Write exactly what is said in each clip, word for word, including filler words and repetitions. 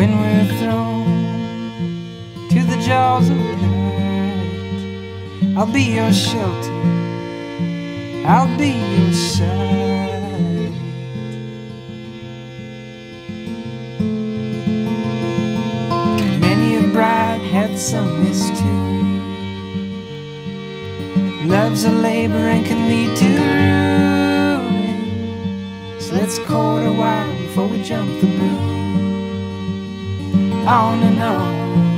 when we're thrown to the jaws of night. I'll be your shelter, I'll be your side. Many a bride hath sung this tune. Love's a labor and can lead to ruin, so let's court a while before we jump the moon. On and on,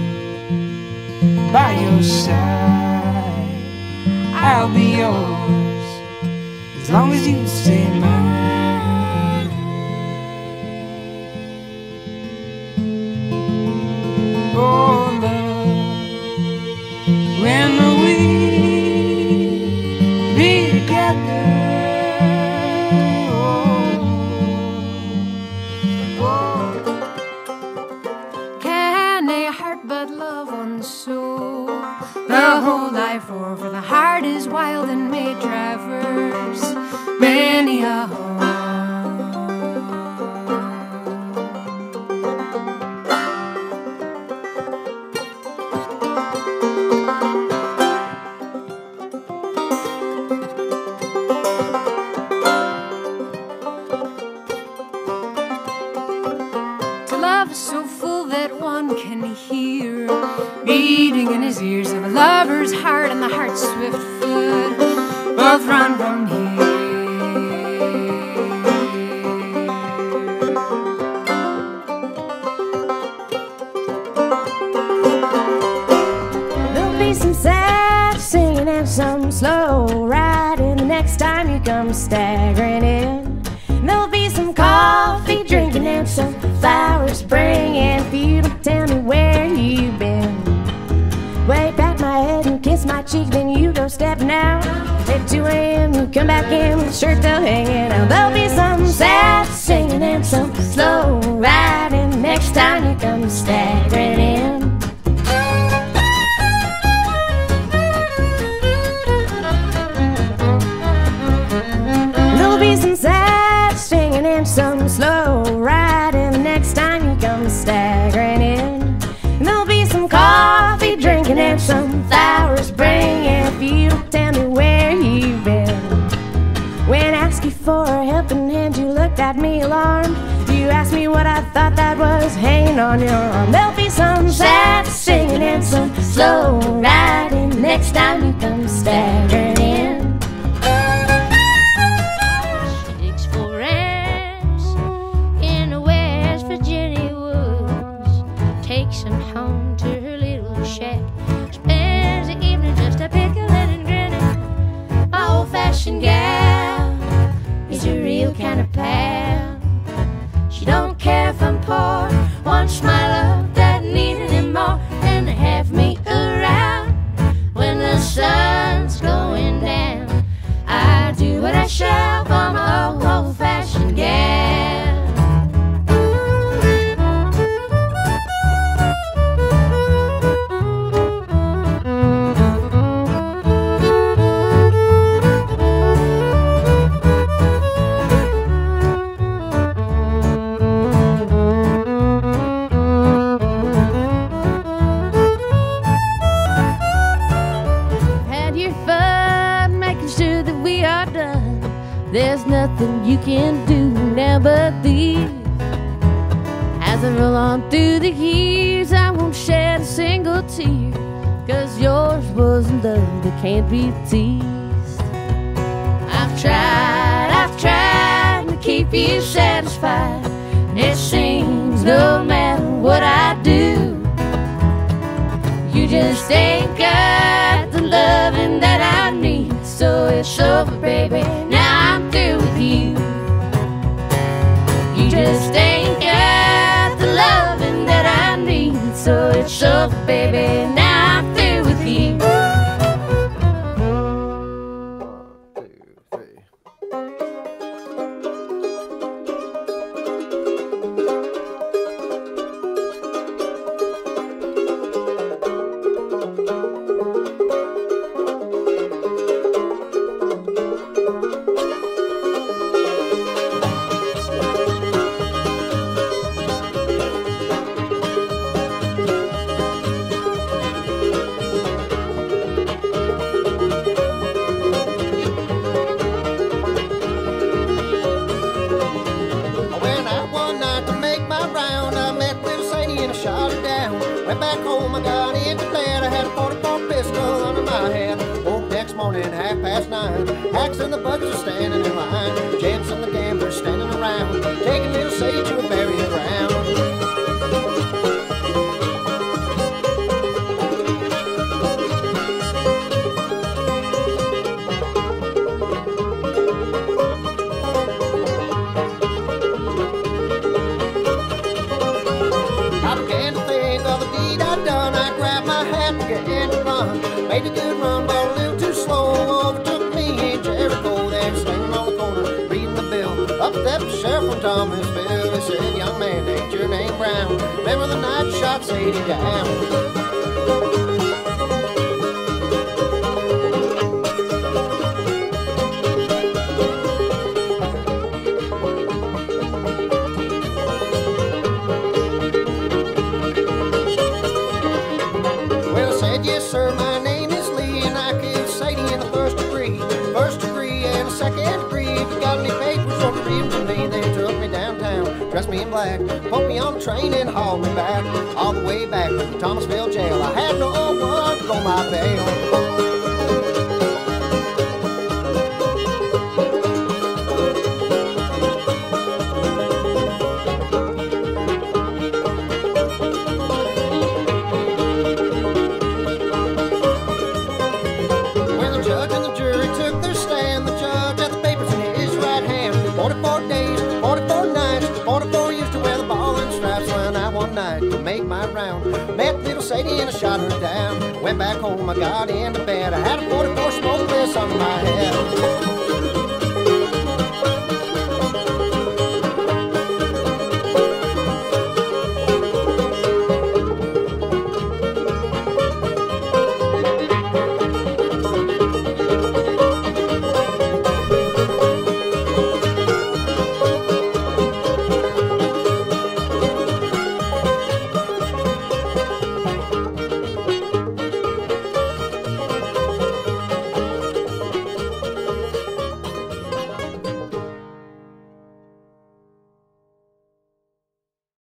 by your side, I'll be yours as long as you stay mine. Oh love, when we be together, oh, oh. Can a heart but love one soul? The whole life roar, for the heart is wild and may traverse many a home. To love is so full that one can hear beating in his ears of a lover's heart and the heart's swift foot both run from here. There'll be some sad singing and some slow riding the next time you come staggering in. There'll be some coffee drinking and some flowers bringing. If you don't tell me where you've been, wave back my head and kiss my cheek, then you go stepping out. At two a m you come back in with the shirt still hanging out. There'll be some sad singing and some slow riding next time you come staggering in. There'll be some sad singing and some slow riding the next time you come staggering in. And there'll be some coffee drinking and some flowers bringing. If you don't tell me where you've been, when I asked you for a helping hand, you looked at me alarmed. You asked me what I thought that was hanging on your arm. There'll be some sad singing and some slow riding next time you come staggering in. Gal is a real kind of pal. She don't care if I'm poor, wants my love, doesn't need any more than to have me around. When the sun's going down, I do what I shall for my old old-fashioned gal. There's nothing you can do now but leave. As I roll on through the years, I won't shed a single tear, 'cause yours was love that can't be teased. I've tried, I've tried to keep you satisfied. It seems no matter what I do, you just ain't got the loving that I need. So it's over, baby, now I'm through with you. You just ain't got the loving that I need. So it's over, baby, now I'm through with you. One, two, three. Went back home, I got into bed. I had a forty-four pistol under my head. Woke next morning, half past nine. Hacks and the buggers are standing in line. Gents and the gamblers standing around, taking little sage to a burial ground. Made a good run, but a little too slow. Overtook me in Jericho, there standing on the corner, reading the bill. Up stepped the sheriff from Thomasville. He said, young man, ain't your name Brown? Remember the night you shot Sadie down? Yes, sir, my name is Lee, and I killed Sadie in the first degree. First degree and a second degree. If you got any papers or read to me, they took me downtown, dressed me in black, put me on the train and hauled me back, all the way back to the Thomasville jail. I had no one to go my bail. To make my round, met little Sadie and I shot her down. Went back home, I got into bed. I had a forty-four smokeless under my head.